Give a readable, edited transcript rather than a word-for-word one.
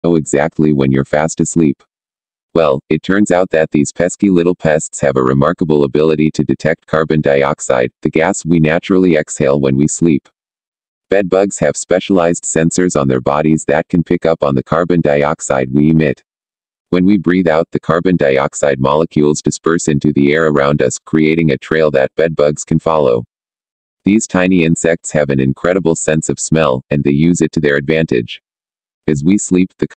know exactly when you're fast asleep? Well, it turns out that these pesky little pests have a remarkable ability to detect carbon dioxide, the gas we naturally exhale when we sleep. Bedbugs have specialized sensors on their bodies that can pick up on the carbon dioxide we emit. When we breathe out, the carbon dioxide molecules disperse into the air around us, creating a trail that bedbugs can follow. These tiny insects have an incredible sense of smell, and they use it to their advantage. As we sleep, the